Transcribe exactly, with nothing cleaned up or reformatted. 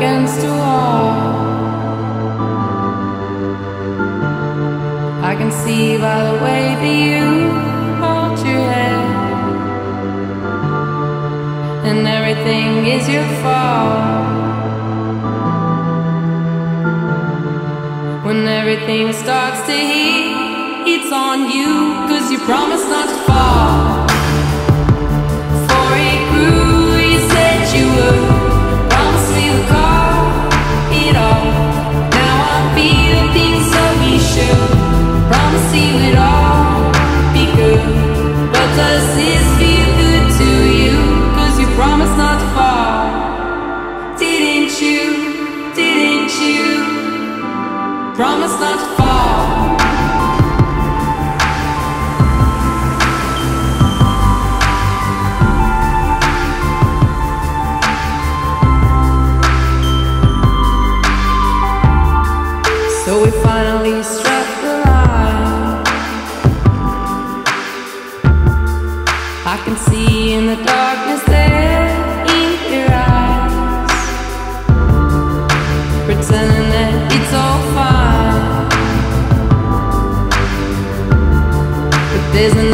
against a wall. I can see by the way that you hold your head, and everything is your fault. When everything starts to heat, it's on you, 'cause you promised not to fall. Before it grew, you said you would promise we would call it all. Now I'm feeling things so we should promise you it all be good. But does this feel good to you? 'Cause you promised not to fall. Didn't you, didn't you promise not to fall? So we finally struck the line. I can see in the darkness there in your eyes, pretending that it's all fine, but there's an